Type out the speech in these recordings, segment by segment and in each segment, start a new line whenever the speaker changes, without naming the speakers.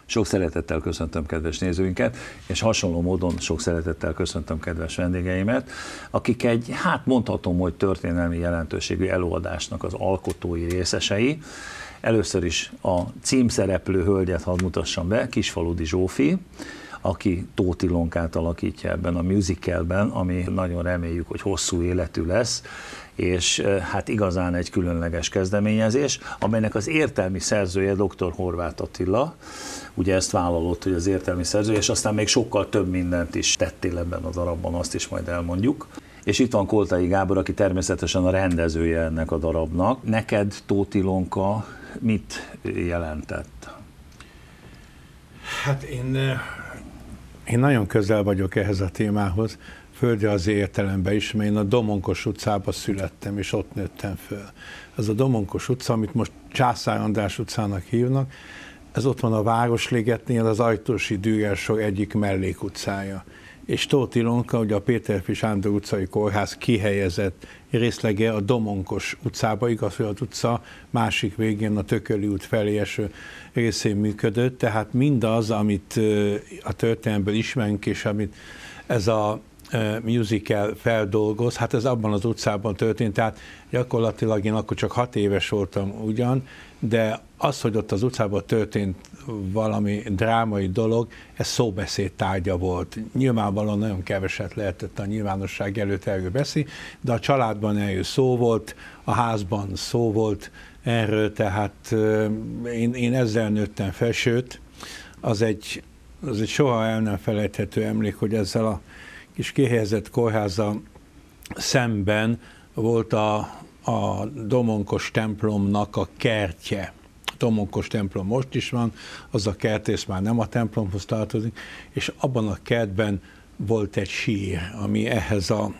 Sok szeretettel köszöntöm kedves nézőinket, és hasonló módon sok szeretettel köszöntöm kedves vendégeimet, akik egy, hát mondhatom, hogy történelmi jelentőségű előadásnak az alkotói részesei. Először is a címszereplő hölgyet hadd mutassam be, Kisfaludy Zsófi, aki Tóth Ilonkát alakítja ebben a musicalben, ami nagyon reméljük, hogy hosszú életű lesz, és hát igazán egy különleges kezdeményezés, amelynek az értelmi szerzője dr. Horváth Attila. Ugye ezt vállalott, hogy az értelmi szerzője, és aztán még sokkal több mindent is tettél ebben a darabban, azt is majd elmondjuk. És itt van Koltai Gábor, aki természetesen a rendezője ennek a darabnak. Neked Tóth Ilonka mit jelentett?
Hát én nagyon közel vagyok ehhez a témához, földrajzi értelemben is, mert én a Domonkos utcában születtem, és ott nőttem föl. Ez a Domonkos utca, amit most Császár András utcának hívnak, ez ott van a Városligetnél, az Ajtósi Dürer-sor egyik mellékutcája. És Tóth Ilonka, ugye a Péterfi Sándor utcai kórház kihelyezett részlege a Domonkos utcába, igaz, hogy az utca másik végén, a Tököli út felé eső részén működött, tehát mindaz, amit a történelmből ismerünk, és amit ez a musical feldolgoz, hát ez abban az utcában történt, tehát gyakorlatilag én akkor csak 6 éves voltam ugyan, de az, hogy ott az utcában történt valami drámai dolog, ez szóbeszéd tárgya volt. Nyilvánvalóan nagyon keveset lehetett a nyilvánosság előtt erről beszélni, de a családban erről szó volt, a házban szó volt erről, tehát én ezzel nőttem fel, sőt, az egy soha el nem felejthető emlék, hogy ezzel a kis kihelyezett kórházzal szemben volt a Domonkos templomnak a kertje. A Domonkos templom most is van, az a kertész már nem a templomhoz tartozik, és abban a kertben volt egy sír, ami ehhez a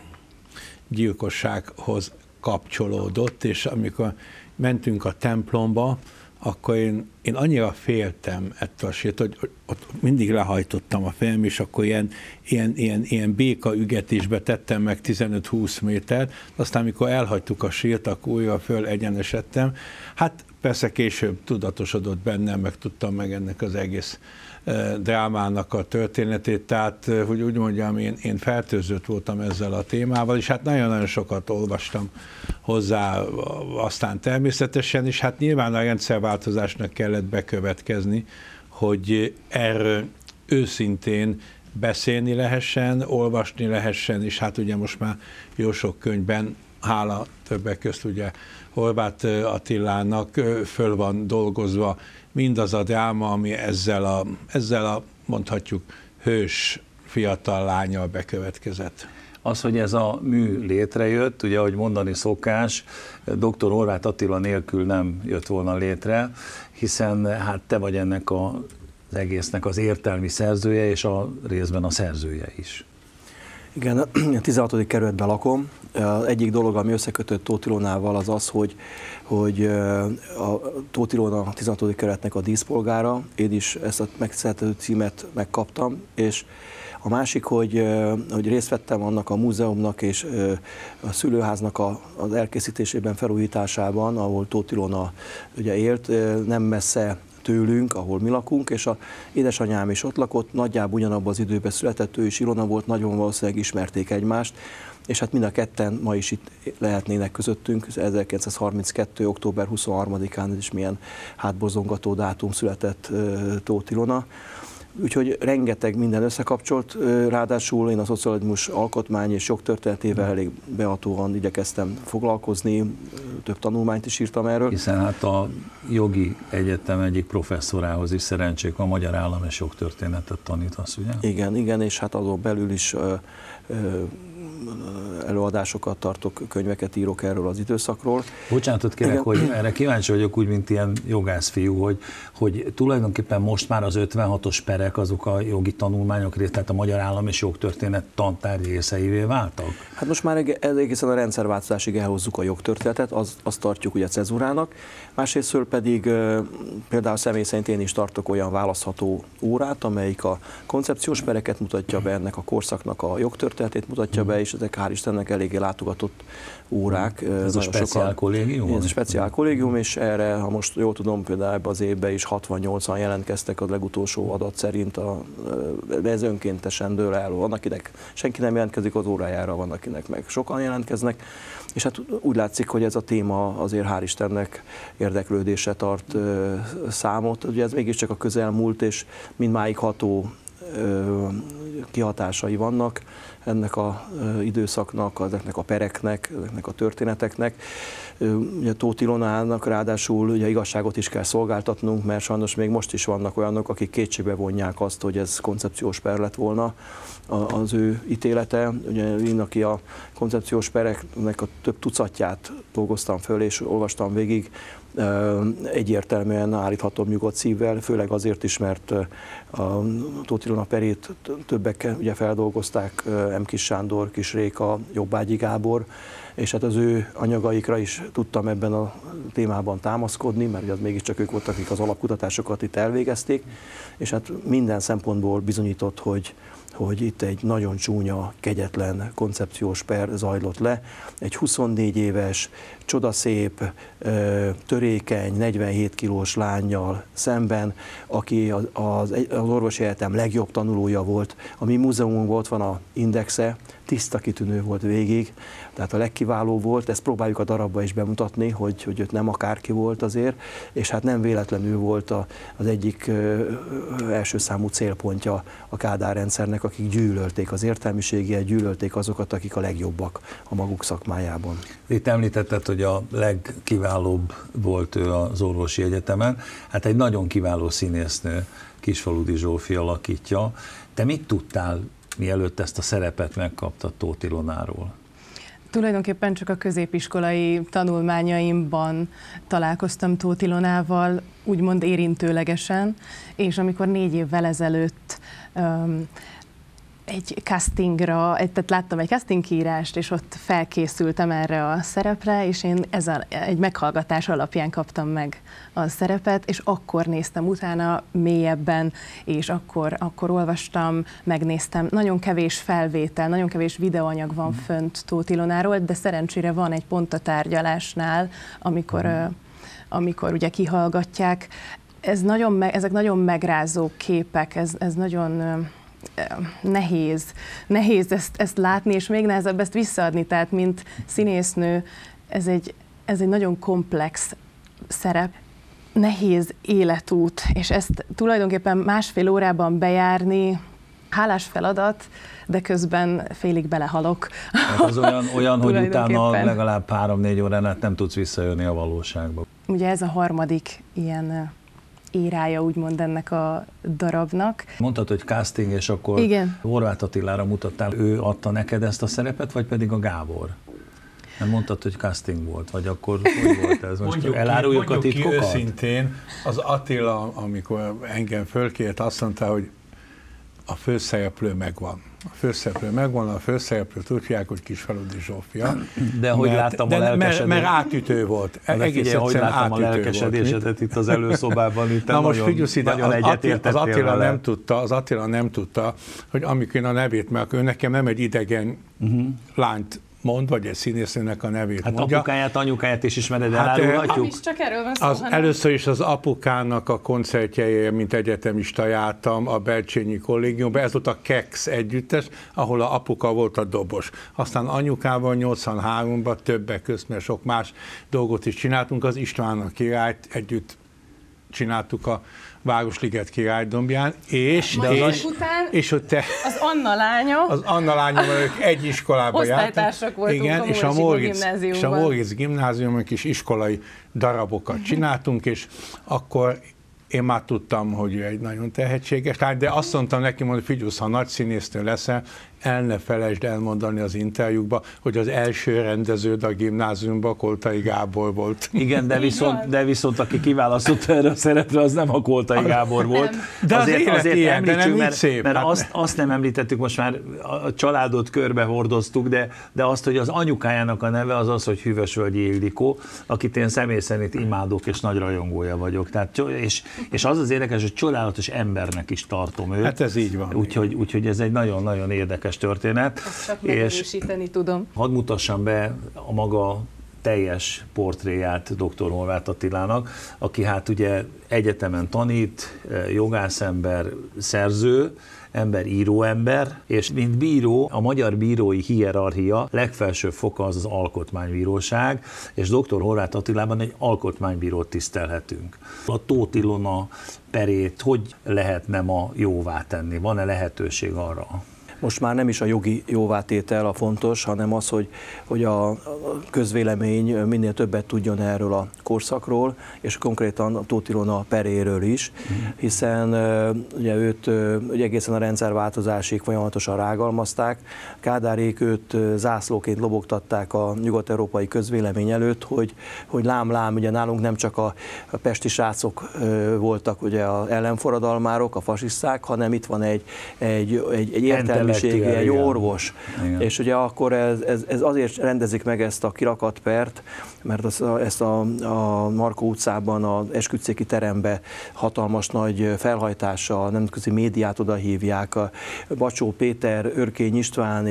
gyilkossághoz kapcsolódott, és amikor mentünk a templomba, akkor én annyira féltem ettől a sírt, hogy ott mindig lehajtottam a fejem, és akkor ilyen béka ügetésbe tettem meg 15-20 métert, aztán amikor elhagytuk a sírt, akkor újra föl egyenesedtem. Hát persze később tudatosodott bennem, meg tudtam meg ennek az egész drámának a történetét, tehát hogy úgy mondjam, én fertőzött voltam ezzel a témával, és hát nagyon-nagyon sokat olvastam hozzá aztán természetesen, és hát nyilván a rendszerváltozásnak kellett bekövetkezni, hogy erről őszintén beszélni lehessen, olvasni lehessen, és hát ugye most már jó sok könyvben, hála többek közt ugye Horváth Attilának föl van dolgozva mindaz a dráma, ami ezzel a mondhatjuk hős fiatal lánnyal bekövetkezett.
Az, hogy ez a mű létrejött, ugye, ahogy mondani szokás, dr. Horváth Attila nélkül nem jött volna létre, hiszen hát te vagy ennek az egésznek az értelmi szerzője, és a részben a szerzője is.
Igen, a 16. kerületben lakom. Egyik dolog, ami összekötött Tóth Ilonával, az az, hogy a Tóth Ilona a 16. kerületnek a díszpolgára, én is ezt a megtiszteltető címet megkaptam, és a másik, hogy részt vettem annak a múzeumnak és a szülőháznak az elkészítésében, felújításában, ahol Tóth Ilona ugye élt, nem messze tőlünk, ahol mi lakunk, és a édesanyám is ott lakott, nagyjából ugyanabban az időben született, ő is Ilona volt, nagyon valószínűleg ismerték egymást, és hát mind a ketten ma is itt lehetnének közöttünk, 1932. október 23-án, ez is milyen hátborzongató dátum született Tóth Ilona. Úgyhogy rengeteg minden összekapcsolt, ráadásul én a szocializmus alkotmány és jogtörténetével elég behatóan igyekeztem foglalkozni, több tanulmányt is írtam erről.
Hiszen hát a jogi egyetem egyik professzorához is szerencsék a magyar állam és jogtörténetet tanítasz, ugye?
Igen, és hát azon belül is előadásokat tartok, könyveket írok erről az időszakról.
Bocsánatot kérek, igen, hogy erre kíváncsi vagyok úgy, mint ilyen jogászfiú, hogy tulajdonképpen most már az 56-os perek azok a jogi tanulmányok részt, tehát a magyar állam és jogtörténet tantárgy részeivé váltak? Hát
most már egészen a rendszerváltozásig elhozzuk a jogtörténetet, azt tartjuk ugye cezúrának, másrésztől pedig például személy szerint én is tartok olyan választható órát, amelyik a koncepciós pereket mutatja be, ennek a korszaknak a jogtörténetét mutatja be, és ezek hál' Istennek Széchenynek eléggé látogatott órák.
Ez a speciál kollégium?
Ez a speciál kollégium, és erre, ha most jól tudom, például ebbe az évben is 68-an jelentkeztek a legutolsó adat szerint, ez önkéntesen dől el. Van, akinek senki nem jelentkezik az órájára, van, akinek meg sokan jelentkeznek, és hát úgy látszik, hogy ez a téma azért hál' Istennek érdeklődésre tart számot. Ugye ez mégiscsak a közelmúlt, és mindmáig ható kihatásai vannak ennek az időszaknak, ezeknek a pereknek, ezeknek a történeteknek. Ugye Tóth Ilonának ráadásul ugye igazságot is kell szolgáltatnunk, mert sajnos még most is vannak olyanok, akik kétségbe vonják azt, hogy ez koncepciós per lett volna az ő ítélete. Ugye én, aki a koncepciós pereknek a több tucatját dolgoztam föl és olvastam végig, egyértelműen állíthatom nyugodt szívvel, főleg azért is, mert a Tóth Ilona perét többek ugye feldolgozták, M. Kis Sándor, Kis Réka, Jobbágyi Gábor, és hát az ő anyagaikra is tudtam ebben a témában támaszkodni, mert az mégiscsak ők voltak, akik az alapkutatásokat itt elvégezték, és hát minden szempontból bizonyított, hogy itt egy nagyon csúnya, kegyetlen koncepciós per zajlott le. Egy 24 éves, csodaszép, törékeny, 47 kilós lánnyal szemben, aki az orvosi egyetem legjobb tanulója volt. A mi múzeumunkban ott van a indexe, tiszta kitűnő volt végig, tehát a legkiváló volt, ezt próbáljuk a darabba is bemutatni, hogy őt nem akárki volt azért, és hát nem véletlenül volt az egyik első számú célpontja a Kádár rendszernek, akik gyűlölték az értelmiségiet, gyűlölték azokat, akik a legjobbak a maguk szakmájában.
Itt említetted, hogy a legkiválóbb volt ő az orvosi egyetemen, hát egy nagyon kiváló színésznő, Kisfaludy Zsófi alakítja. Te mit tudtál, mielőtt ezt a szerepet megkaptad Tóth Ilonáról?
Tulajdonképpen csak a középiskolai tanulmányaimban találkoztam Tóth Ilonával, úgymond érintőlegesen, és amikor 4 évvel ezelőtt egy castingra, tehát láttam egy casting kiírást, és ott felkészültem erre a szerepre, és én egy meghallgatás alapján kaptam meg a szerepet, és akkor néztem utána mélyebben, és akkor olvastam, megnéztem. Nagyon kevés felvétel, nagyon kevés videóanyag van fönt Tóth Ilonáról, de szerencsére van egy pont a tárgyalásnál, amikor ugye kihallgatják. Ezek nagyon megrázó képek, ez nagyon nehéz ezt látni, és még nehezebb ezt visszaadni, tehát mint színésznő ez egy nagyon komplex szerep, nehéz életút, és ezt tulajdonképpen 1,5 órában bejárni, hálás feladat, de közben félig belehalok.
Hát az olyan hogy utána legalább 3-4 órán át nem tudsz visszajönni a valóságba.
Ugye ez a harmadik ilyen érája úgymond ennek a darabnak.
Mondtad, hogy casting, és akkor igen. Horváth Attilára mutattál, ő adta neked ezt a szerepet, vagy pedig a Gábor? Nem mondtad, hogy casting volt, vagy akkor hogy volt ez? Most eláruljuk a titkokat?
Ki őszintén, az Attila, amikor engem fölkért, azt mondta, hogy a főszereplő megvan. A főszereplőt úgy hívják, hogy Kisfaludy Zsófia.
De hogy láttam a lelkesedést?
Mert átütő volt.
Egész hogy láttam a lelkesedésedet itt az előszobában, itt
na most figyelsz ide, az Attila nem tudta, hogy amikor én a nevét, mert ő nekem nem egy idegen lányt mond, vagy egy színésznőnek a nevét
hát
mondja.
Apukáját, anyukáját is ismered, elárulhatjuk?
Csak erről van szó,
először is az apukának a koncertjeire, mint egyetemista jártam a Bercsényi Kollégiumban, ez volt a Kex együttes, ahol a apuka volt a dobos. Aztán anyukával 83-ban többek között, mert sok más dolgot is csináltunk, az István a királyt együtt csináltuk a Városliget királydombján, és hogy te...
Az Anna lánya,
ők egy iskolába jártak.
Osztálytársak voltunk, igen,
és a Móricz gimnáziumban is iskolai darabokat csináltunk, és akkor én már tudtam, hogy ő egy nagyon tehetséges lány, de azt mondtam neki, hogy figyelsz, ha nagy színésznő leszel, el ne felejtsd elmondani az interjúkba, hogy az első rendeződ a gimnáziumban Koltai Gábor volt.
Igen, de viszont aki kiválasztotta erre a szerepre, az nem a Koltai Gábor volt.
De azért ilyen, de nem így szép.
Mert azt nem említettük, most már a családot körbe hordoztuk, de azt, hogy az anyukájának a neve az az, hogy Hűvösvölgyi Ildikó, akit én személy szerint imádok és nagy rajongója vagyok. Tehát, és az az érdekes, hogy csodálatos embernek is tartom őt.
Hát ez így van.
Úgyhogy ez egy nagyon-nagyon érdekes érdekes történet.
Ezt csak megerősíteni tudom.
Hadd mutassam be a maga teljes portréját dr. Horváth Attilának, aki hát ugye egyetemen tanít, jogászember, szerző, író-ember, és mint bíró, a magyar bírói hierarchia legfelsőbb foka az alkotmánybíróság, és dr. Horváth Attilában egy alkotmánybírót tisztelhetünk. A Tóth Ilona perét hogy lehetne ma jóvá tenni? Van-e lehetőség arra?
Most már nem is a jogi jóvátétel a fontos, hanem az, hogy a közvélemény minél többet tudjon erről a korszakról, és konkrétan a Tóth Ilona peréről is, hiszen ugye őt ugye egészen a rendszerváltozásig folyamatosan rágalmazták. Kádárék őt zászlóként lobogtatták a nyugat-európai közvélemény előtt, hogy lám, ugye nálunk nem csak a pesti srácok voltak ugye az ellenforradalmárok, a fasiszták, hanem itt van egy értelmiségi, egy orvos. Igen. És ugye akkor ez azért rendezik meg ezt a kirakat pert, mert ezt a Markó utcában, az esküdtszéki terembe hatalmas nagy felhajtással, nemzetközi médiát oda hívják. Bacsó Péter, Örkény István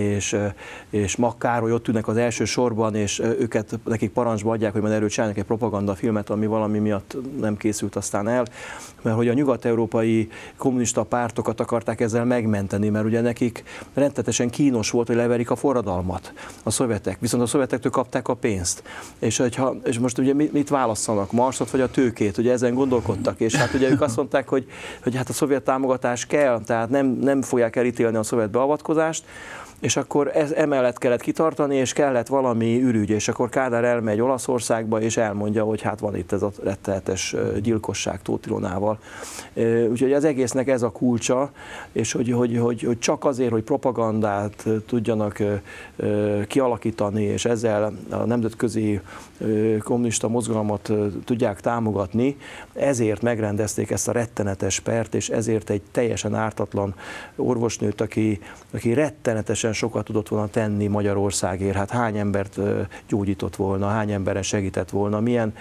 és Makk Károly ott ülnek az első sorban, és nekik parancsba adják, hogy majd erről csinálják egy propagandafilmet, ami valami miatt nem készült aztán el, mert hogy a nyugat-európai kommunista pártokat akarták ezzel megmenteni, mert ugye nekik rendetesen kínos volt, hogy leverik a forradalmat a szovjetek, viszont a szovjetektől kapták a pénzt. És most ugye mit válasszanak, Marsot vagy a tőkét, ugye ezen gondolkodtak, és hát ugye ők azt mondták, hogy hát a szovjet támogatás kell, tehát nem fogják elítélni a szovjet beavatkozást, és akkor emellett kellett kitartani, és kellett valami ürügy, és akkor Kádár elmegy Olaszországba, és elmondja, hogy hát van itt ez a rettenetes gyilkosság Tóth Ilonával. Úgyhogy az egésznek ez a kulcsa, és hogy csak azért, hogy propagandát tudjanak kialakítani, és ezzel a nemzetközi kommunista mozgalmat tudják támogatni, ezért megrendezték ezt a rettenetes pert, és ezért egy teljesen ártatlan orvosnőt, aki rettenetesen sokat tudott volna tenni Magyarországért, hát hány embert gyógyított volna, hány emberen segített volna, milyen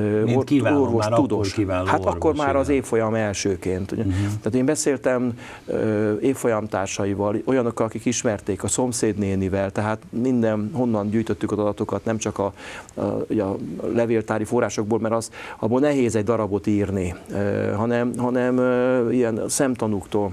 orvos tudós. Hát akkor már az évfolyam elsőként. Tehát én beszéltem évfolyamtársaival, olyanokkal, akik ismerték, a szomszédnénivel, tehát honnan gyűjtöttük az adatokat, nem csak a levéltári forrásokból, mert abból nehéz egy darabot írni, hanem ilyen szemtanúktól.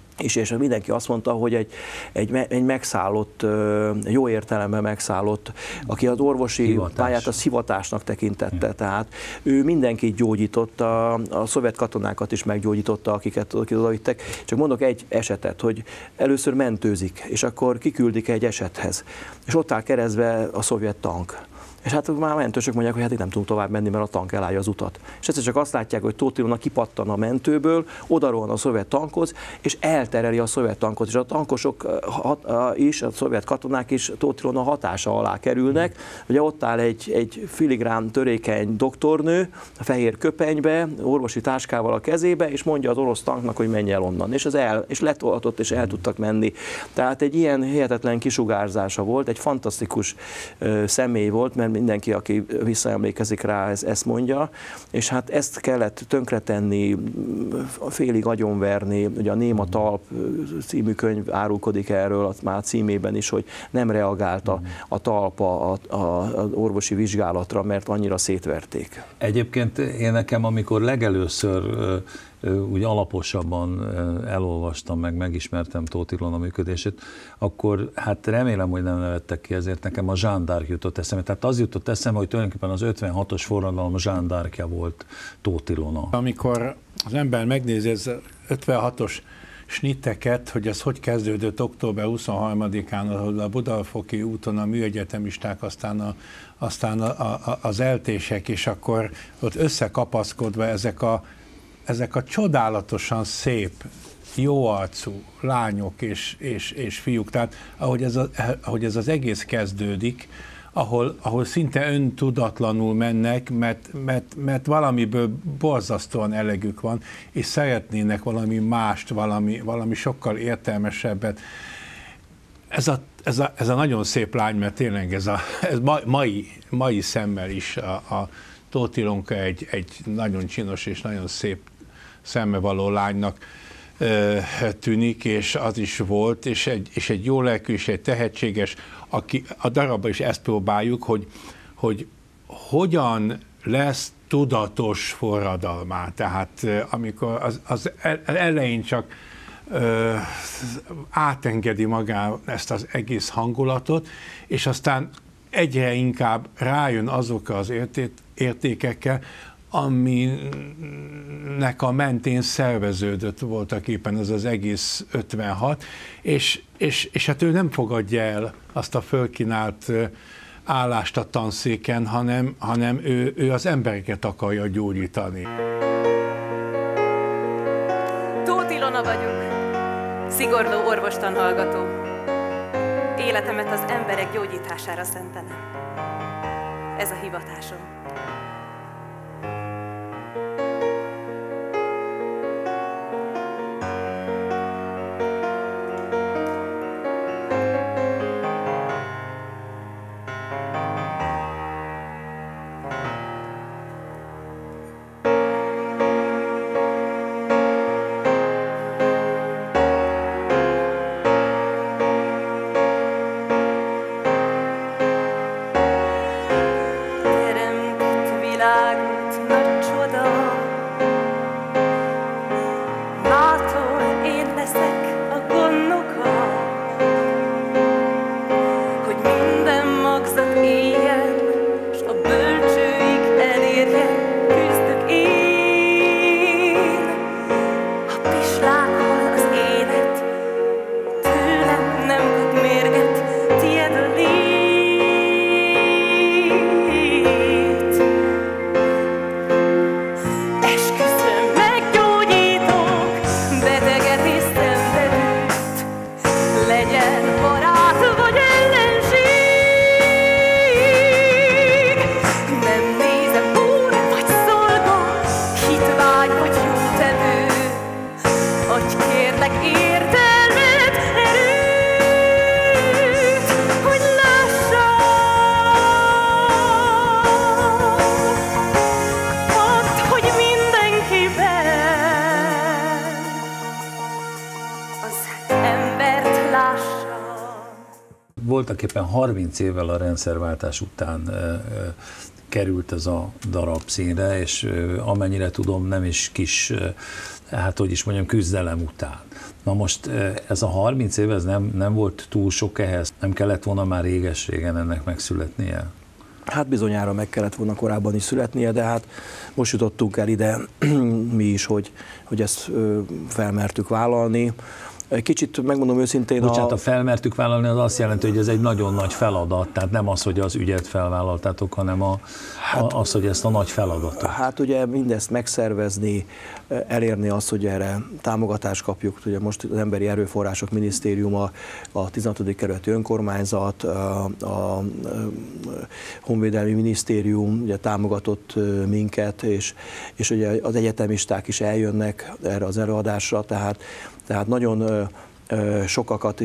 És mindenki azt mondta, hogy egy megszállott, jó értelemben megszállott, aki az orvosi pályát az hivatásnak tekintette. Tehát ő mindenkit gyógyított, a szovjet katonákat is meggyógyította, akiket odavittek. Csak mondok egy esetet, hogy először mentőzik, és akkor kiküldik egy esethez, és ott áll keresztbe a szovjet tank. És hát már a mentősök mondják, hogy hát itt nem tudunk tovább menni, mert a tank elállja az utat. És egyszer csak azt látják, hogy Tóth Ilona kipattan a mentőből, odarohan a szovjet tankhoz, és eltereli a szovjet tankot. És a tankosok is, a szovjet katonák is Tóth Ilona hatása alá kerülnek. Ugye ott áll egy filigrán törékeny doktornő, a fehér köpenybe, orvosi táskával a kezébe, és mondja az orosz tanknak, hogy menj el onnan. És letolhatott, és el tudtak menni. Tehát egy ilyen hihetetlen kisugárzása volt, egy fantasztikus személy volt, mert mindenki, aki visszaemlékezik rá, ezt mondja, és hát ezt kellett tönkretenni, félig agyonverni, ugye a Néma talp című könyv árulkodik erről, már címében is, hogy nem reagált a talpa az orvosi vizsgálatra, mert annyira szétverték.
Egyébként én nekem, amikor legelőször úgy alaposabban elolvastam, megismertem Tóth Ilona működését, akkor hát remélem, hogy nem nevettek ki, ezért nekem a Jeanne d'Arc jutott eszembe. Tehát az jutott eszembe, hogy tulajdonképpen az 56-os forradalom Jeanne d'Arcja volt Tóth Ilona.
Amikor az ember megnézi ez 56-os snitteket, hogy ez hogy kezdődött október 23-án, ahol a Budafokhi úton a műegyetemisták, aztán az eltések, és akkor ott összekapaszkodva ezek a csodálatosan szép, jóarcú lányok és fiúk, tehát ahogy ez az egész kezdődik, ahol szinte öntudatlanul mennek, mert valamiből borzasztóan elegük van, és szeretnének valami mást, valami sokkal értelmesebbet. Ez a nagyon szép lány, mert tényleg ez mai szemmel is a Tóth Ilonka egy nagyon csinos és nagyon szép szemmevaló lánynak tűnik, és az is volt, és egy jó lelkű, és egy tehetséges, aki a darabban is ezt próbáljuk, hogy hogyan lesz tudatos forradalmá. Tehát amikor az elején csak átengedi magá ezt az egész hangulatot, és aztán egyre inkább rájön azokra az értékekkel, aminek a mentén szerveződött voltak éppen ez az egész 56, és hát ő nem fogadja el azt a fölkínált állást a tanszéken, hanem ő az embereket akarja gyógyítani.
Tóth Ilona vagyok, szigorló orvostanhallgató. Életemet az emberek gyógyítására szentelem. Ez a hivatásom.
Voltaképpen 30 évvel a rendszerváltás után került ez a darab színre, és amennyire tudom, nem is kis, hát hogy is mondjam, küzdelem után. Na most ez a 30 év, ez nem volt túl sok ehhez? Nem kellett volna már réges-régen ennek megszületnie?
Hát bizonyára meg kellett volna korábban is születnie, de hát most jutottunk el ide mi is, hogy ezt felmertük vállalni. Kicsit megmondom őszintén...
Bocsánat, a felmertük vállalni az azt jelenti, hogy ez egy nagyon nagy feladat, tehát nem az, hogy az ügyet felvállaltátok, hanem az, hogy ezt a nagy feladatot.
Hát ugye mindezt megszervezni, elérni azt, hogy erre támogatást kapjuk. Ugye most az Emberi Erőforrások Minisztériuma, a 16. kerületi önkormányzat, a Honvédelmi Minisztérium ugye támogatott minket, és ugye az egyetemisták is eljönnek erre az előadásra, tehát nagyon sokakat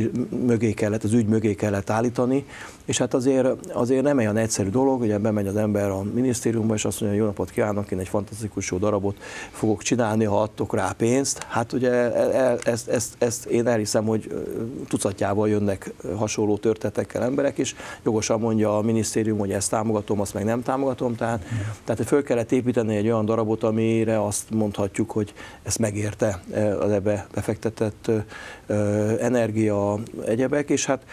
az ügy mögé kellett állítani, és hát azért nem olyan egyszerű dolog, ugye bemegy az ember a minisztériumba, és azt mondja, jó napot kívánok, én egy fantasztikus jó darabot fogok csinálni, ha adtok rá pénzt. Hát ugye ezt én elhiszem, hogy tucatjával jönnek hasonló történetekkel emberek, és jogosan mondja a minisztérium, hogy ezt támogatom, azt meg nem támogatom, tehát föl kellett építeni egy olyan darabot, amire azt mondhatjuk, hogy ezt megérte az ebbe befektetett energia, egyebek, és hát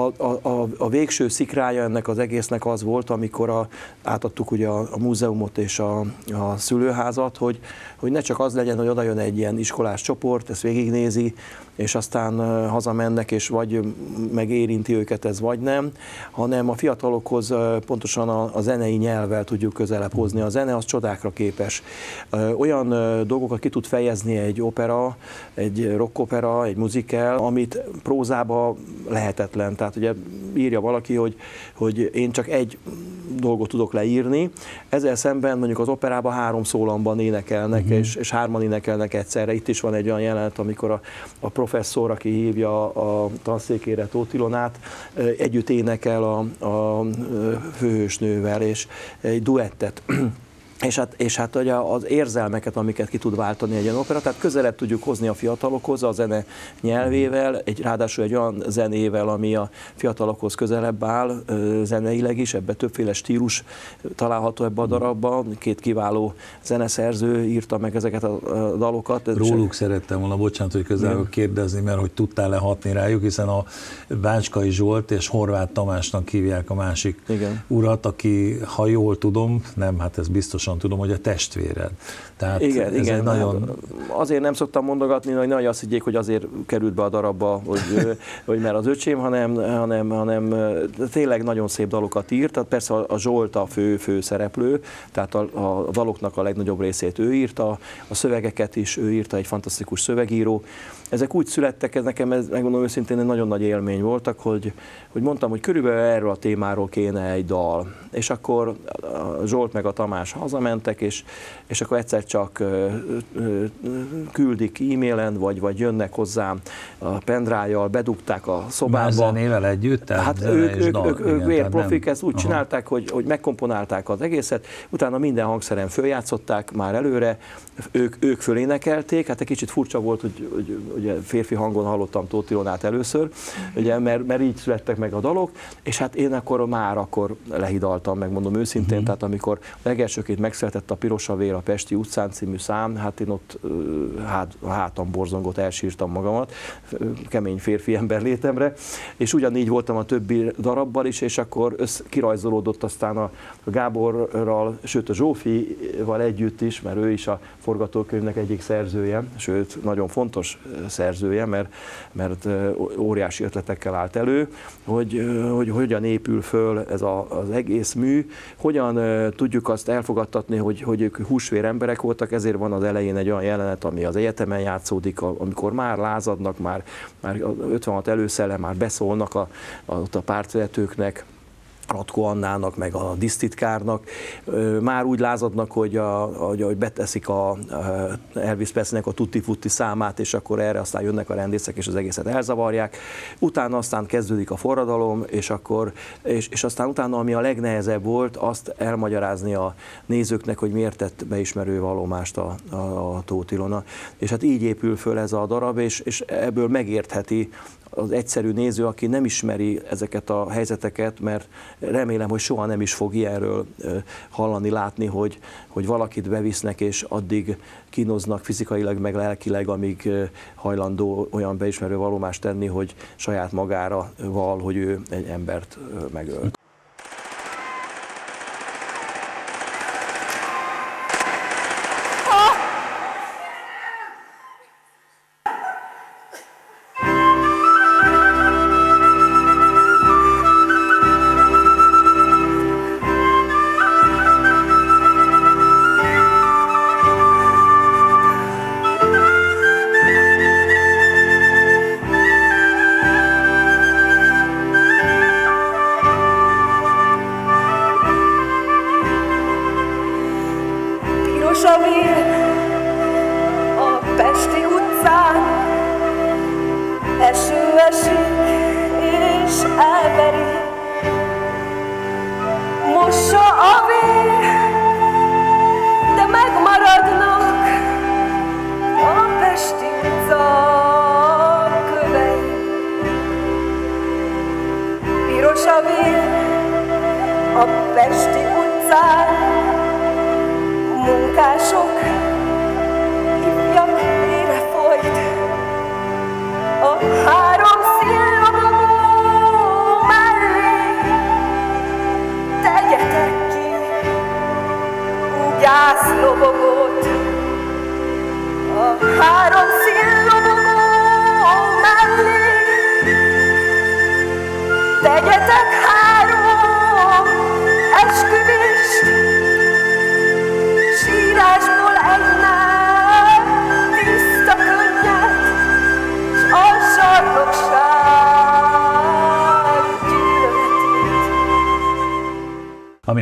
a végső szikrája ennek az egésznek az volt, amikor átadtuk ugye a múzeumot és a szülőházat, hogy ne csak az legyen, hogy oda jön egy ilyen iskolás csoport, ezt végignézi, és aztán hazamennek, és vagy megérinti őket ez, vagy nem, hanem a fiatalokhoz pontosan a zenei nyelvvel tudjuk közelebb hozni. A zene az csodákra képes. Olyan dolgokat ki tud fejezni egy opera, egy rockopera, egy musical, amit prózába lehetetlen. Tehát ugye írja valaki, hogy én csak egy dolgot tudok leírni, ezzel szemben mondjuk az operában 3 szólamban énekelnek, és 3-an énekelnek egyszerre. Itt is van egy olyan jelenet, amikor a professzor, aki hívja a tanszékére Tóth Ilonát, együtt énekel a főhősnővel, és egy duettet És hát ugye az érzelmeket, amiket ki tud váltani egy ilyen opera, tehát közelebb tudjuk hozni a fiatalokhoz a zene nyelvével, ráadásul egy olyan zenével, ami a fiatalokhoz közelebb áll zeneileg is, ebben többféle stílus található ebben a darabban, két kiváló zeneszerző írta meg ezeket a dalokat.
Róluk szerettem volna, bocsánat, hogy közel kérdezni, mert hogy tudtál-e hatni rájuk, hiszen a Bácskai Zsolt és Horváth Tamásnak hívják a másik urat, aki, ha jól tudom, nem, hát ez biztosan tudom, hogy a testvéred. Tehát
igen,
nagyon...
azért nem szoktam mondogatni, hogy nehogy azt higgyék, hogy azért került be a darabba, hogy mert az öcsém, hanem tényleg nagyon szép dalokat írt. Tehát persze a Zsolt a fő szereplő, tehát a daloknak a legnagyobb részét ő írta, a szövegeket is ő írta, egy fantasztikus szövegíró. Ezek úgy születtek, nekem megmondom őszintén, egy nagyon nagy élmény voltak, hogy mondtam, hogy körülbelül erről a témáról kéne egy dal. És akkor a Zsolt meg a Tamás hazamentek, és akkor egyszer csak küldik e-mailen, vagy jönnek hozzám a pendrájjal, bedugták a szobába. Már
zenével együtt?
Hát ők vérprofik, ezt úgy csinálták, hogy megkomponálták az egészet, utána minden hangszeren följátszották már előre, ők fölénekelték, hát egy kicsit furcsa volt, hogy ugye férfi hangon hallottam Tóth Ilonát először, ugye, mert így születtek meg a dalok, és hát én akkor lehidaltam, megmondom őszintén, tehát amikor legelsőként megszületett a Piros a vér a Pesti utcán című szám, hát én ott hátam borzongott, elsírtam magamat, kemény férfi ember létemre, és ugyanígy voltam a többi darabbal is, és akkor kirajzolódott aztán a Gáborral, sőt a Zsófival együtt is, mert ő is a forgatókönyvnek egyik szerzője, sőt nagyon fontos szerzője, mert óriási ötletekkel állt elő, hogy hogyan épül föl ez az egész mű, hogyan tudjuk azt elfogadtatni, hogy ők húsvér emberek voltak, ezért van az elején egy olyan jelenet, ami az egyetemen játszódik, amikor már lázadnak, már 56 előszele, már beszólnak a pártvezetőknek, Ratko Annának, meg a dísztitkárnak, már úgy lázadnak, hogy beteszik a Elvis Presleynek a Tutti Frutti számát, és akkor erre aztán jönnek a rendészek, és az egészet elzavarják. Utána aztán kezdődik a forradalom, és aztán utána, ami a legnehezebb volt, azt elmagyarázni a nézőknek, hogy miért tett beismerő vallomást a Tóth Ilona. És hát így épül föl ez a darab, és ebből megértheti az egyszerű néző, aki nem ismeri ezeket a helyzeteket, mert remélem, hogy soha nem is fog ilyenről hallani, látni, hogy valakit bevisznek, és addig kínoznak fizikailag, meg lelkileg, amíg hajlandó olyan beismerő vallomást tenni, hogy saját magára val, hogy ő egy embert megöl.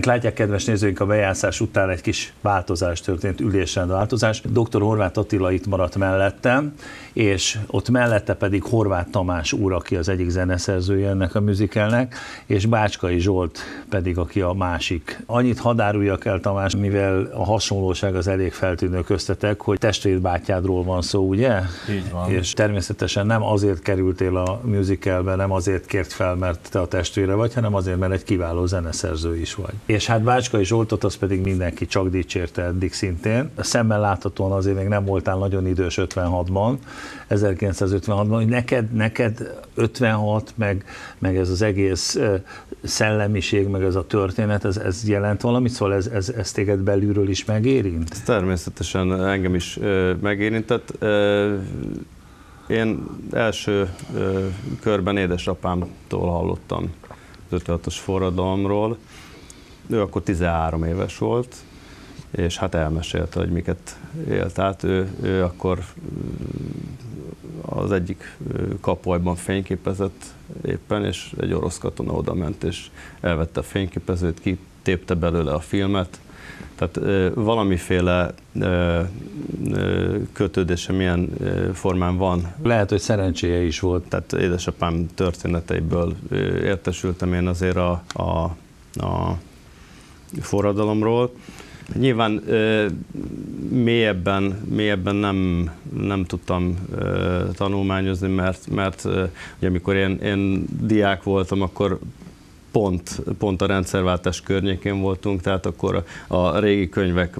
Mint látják, kedves nézőink, a bejátszás után egy kis változás történt, ülésrendváltozás. Dr. Horváth Attila itt maradt mellettem, és ott mellette pedig Horváth Tamás úr, aki az egyik zeneszerzője ennek a musicalnek, és Bácskai Zsolt pedig, aki a másik. Annyit hadd áruljak el, Tamás, mivel a hasonlóság az elég feltűnő köztetek, hogy testvérbátyádról van szó, ugye?
Így van.
És természetesen nem azért kerültél a musicalbe, nem azért kért fel, mert te a testvére vagy, hanem azért, mert egy kiváló zeneszerző is vagy. És hát Bácskai Zsoltot az pedig mindenki csak dicsérte eddig szintén. Szemmel láthatóan azért még nem voltál nagyon idős 56-ban, 1956-ban, hogy neked 56, meg ez az egész szellemiség, meg ez a történet, ez jelent valamit? Szóval ez téged belülről is megérint?
Ez természetesen engem is megérintett. Én első körben édesapámtól hallottam az 56-os forradalomról. Ő akkor 13 éves volt, és hát elmesélte, hogy miket élt át. Ő akkor az egyik kapolyban fényképezett éppen, és egy orosz katona oda ment, és elvette a fényképezőt, kitépte belőle a filmet. Tehát valamiféle kötődése milyen formán van.
Lehet, hogy szerencséje is volt.
Tehát édesapám történeteiből értesültem én azért a forradalomról. Nyilván mélyebben nem tudtam tanulmányozni, mert ugye, amikor én diák voltam, akkor pont a rendszerváltás környékén voltunk, tehát akkor a régi könyvek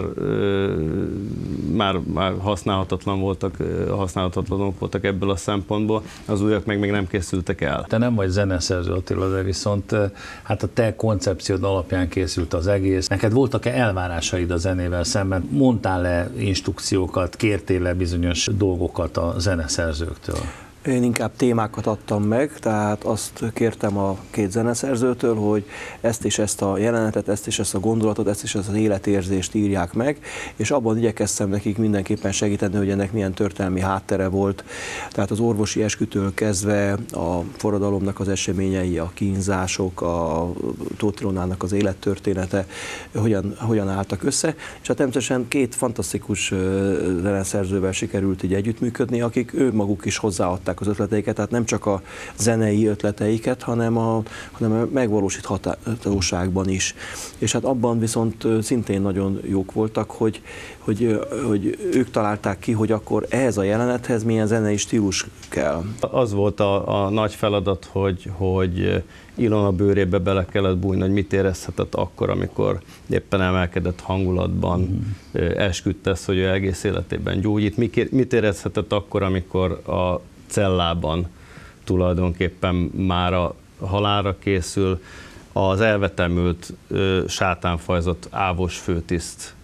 már használhatatlanok voltak ebből a szempontból, az újak meg még nem készültek el.
Te nem vagy zeneszerző, Attila, de viszont hát a te koncepciód alapján készült az egész. Neked voltak-e elvárásaid a zenével szemben? Mondtál-e instrukciókat, kértél-e bizonyos dolgokat a zeneszerzőktől?
Én inkább témákat adtam meg, tehát azt kértem a két zeneszerzőtől, hogy ezt és ezt a jelenetet, ezt és ezt a gondolatot, ezt és ezt az életérzést írják meg, és abban igyekeztem nekik mindenképpen segíteni, hogy ennek milyen történelmi háttere volt. Tehát az orvosi eskütől kezdve a forradalomnak az eseményei, a kínzások, a Tóth Ilonának az élettörténete, hogyan álltak össze, és hát természetesen két fantasztikus zeneszerzővel sikerült így együttműködni, akik ők maguk is hozzáadták az ötleteiket, tehát nem csak a zenei ötleteiket, hanem a megvalósíthatóságban is. És hát abban viszont szintén nagyon jók voltak, hogy ők találták ki, hogy akkor ehhez a jelenethez milyen zenei stílus kell.
Az volt a nagy feladat, hogy Ilona bőrébe bele kellett bújni, hogy mit érezhetett akkor, amikor éppen emelkedett hangulatban esküdtesz, hogy ő egész életében gyógyít. Mit érezhetett akkor, amikor a cellában tulajdonképpen már a halálra készül, az elvetemült, sátánfajzott ávos főtiszt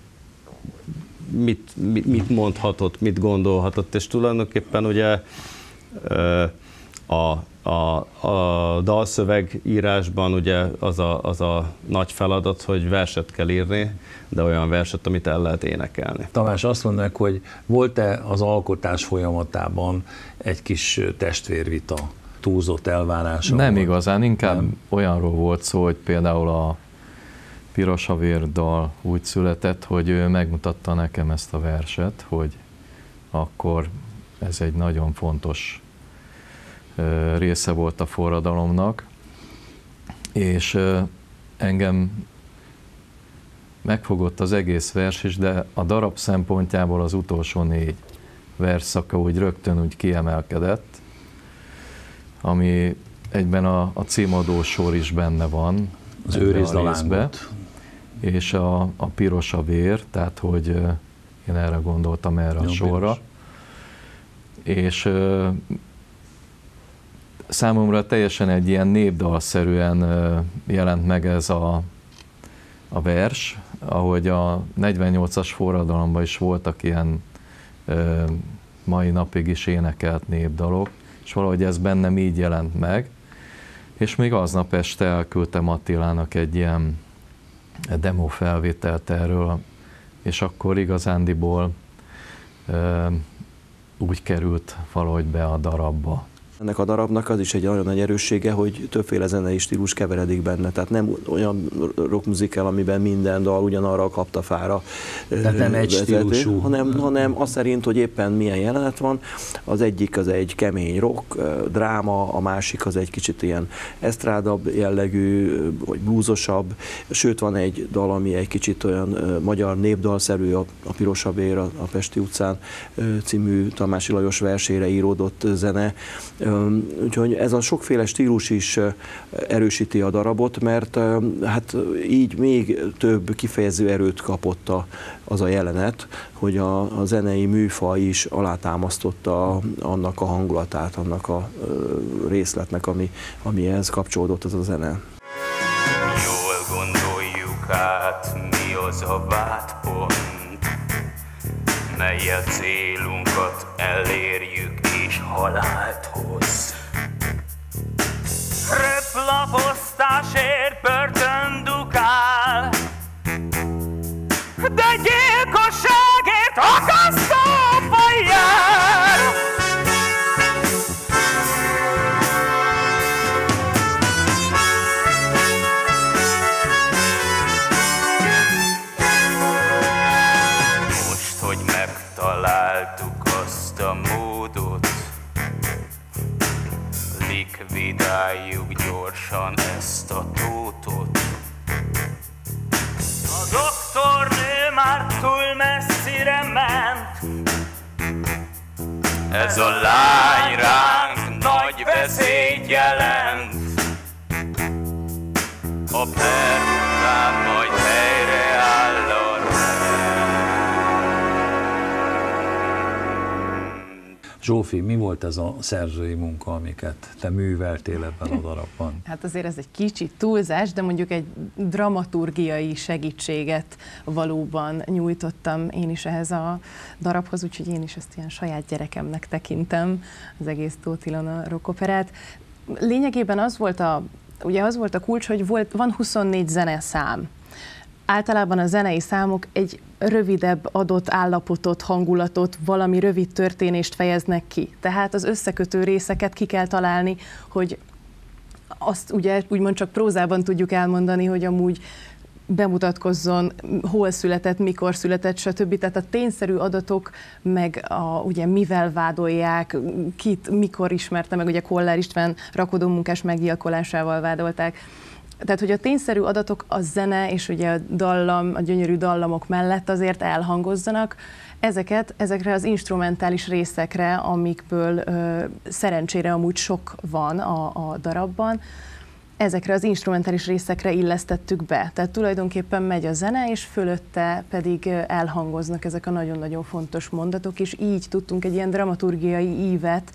mit mondhatott, mit gondolhatott, és tulajdonképpen ugye a dalszöveg írásban ugye az a nagy feladat, hogy verset kell írni, de olyan verset, amit el lehet énekelni.
Tamás, azt mondanak, hogy volt-e az alkotás folyamatában egy kis testvérvita, túlzott elvárása?
Nem igazán, inkább olyanról volt szó, hogy például a Piros a vér dal úgy született, hogy ő megmutatta nekem ezt a verset, hogy akkor ez egy nagyon fontos része volt a forradalomnak, és engem megfogott az egész vers is, de a darab szempontjából az utolsó 4 versszaka úgy rögtön úgy kiemelkedett, ami egyben a címadó sor is benne van,
az őrizd a lángot,
és a piros a vér, tehát hogy én erre gondoltam, erre a sorra. És számomra teljesen egy ilyen népdalszerűen jelent meg ez a vers, ahogy a 48-as forradalomban is voltak ilyen mai napig is énekelt népdalok, és valahogy ez bennem így jelent meg, és még aznap este elküldtem Attilának egy ilyen demo felvételt erről, és akkor igazándiból úgy került valahogy be a darabba.
Ennek a darabnak az is egy nagyon nagy erőssége, hogy többféle zenei stílus keveredik benne. Tehát nem olyan rockmuzikál, amiben minden dal ugyanarra a kaptafára.
Tehát nem egy stílusú.
Hanem az szerint, hogy éppen milyen jelenet van. Az egyik az egy kemény rock, dráma, a másik az egy kicsit ilyen esztrádabb jellegű, vagy bluesosabb. Sőt, van egy dal, ami egy kicsit olyan magyar népdalszerű, a Pirosabb ér a Pesti utcán című Tamási Lajos versére íródott zene. Úgyhogy ez a sokféle stílus is erősíti a darabot, mert hát így még több kifejező erőt kapott az a jelenet, hogy a zenei műfaj is alátámasztotta annak a hangulatát, annak a részletnek, amihez kapcsolódott az a zene.
Jól gondoljuk át, mi az a vádpont, mellyel célunkat elérjük és halált hoz. Röplapoztásért börtön dukál, de gyilkosságért akasztóba jár. Most, hogy megtaláltuk azt a módot, likvidáljuk gyorsan ezt a tótot. A doktornő már túl messzire ment, ez a lány ránk nagy veszélyt jelent. A per után majd helyreáll a
Zsófi, mi volt ez a szerzői munka, amiket te műveltél ebben a darabban?
Hát azért ez egy kicsit túlzás, de mondjuk egy dramaturgiai segítséget valóban nyújtottam én is ehhez a darabhoz, úgyhogy én is ezt ilyen saját gyerekemnek tekintem, az egész Tóth Ilona rockoperát. Lényegében az volt a kulcs, hogy van 24 zeneszám. Általában a zenei számok egy rövidebb adott állapotot, hangulatot, valami rövid történést fejeznek ki. Tehát az összekötő részeket ki kell találni, hogy azt ugye úgymond csak prózában tudjuk elmondani, hogy amúgy bemutatkozzon, hol született, mikor született, stb. Tehát a tényszerű adatok, meg ugye mivel vádolják, kit, mikor ismerte meg, ugye Kollár István rakodómunkás meggyilkolásával vádolták. Tehát, hogy a tényszerű adatok a zene és ugye a gyönyörű dallamok mellett azért elhangozzanak, ezekre az instrumentális részekre, amikből szerencsére amúgy sok van a darabban, ezekre az instrumentális részekre illesztettük be. Tehát tulajdonképpen megy a zene, és fölötte pedig elhangoznak ezek a nagyon-nagyon fontos mondatok, és így tudtunk egy ilyen dramaturgiai ívet